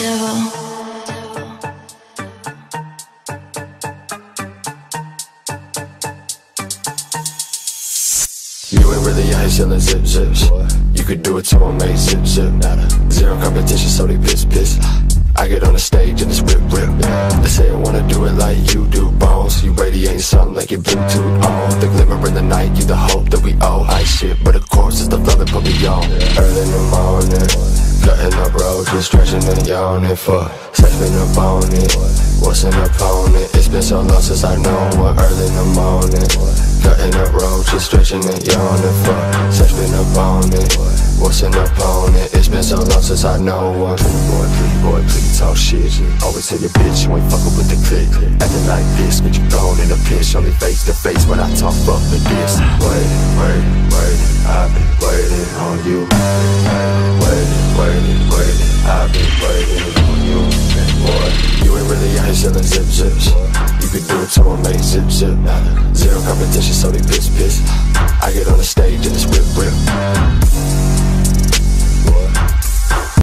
devil. You ain't really out here selling zip zips. You could do it to a mate, zip zip. Zero competition, so they piss. I get on the stage and it's rip. They say I wanna do it like you do, bones. You radiating something like your Bluetooth on. The glimmer in the night, you the hope that we owe. I shit, but of course it's the love that put me on. Early in the morning, cutting up roads, just stretching and yawning for sex been up on it. What's an opponent? It's been so long since I know one. Early in the morning, cutting up roads, just stretching and yawning for sex been up on it. What's an opponent? It's been so long since I know one. Boy, please talk shit. Always tell your bitch you ain't fucking with the click. Acting like this, get you thrown in a pitch. Only face to face when I talk fuck with this. Waiting, I've been waiting on you. Waiting, I've been waiting on you. Boy, you ain't really out here selling zip zips. You could do it to a mate, zip. Zero competition, so they piss. I get on the stage and it's rip.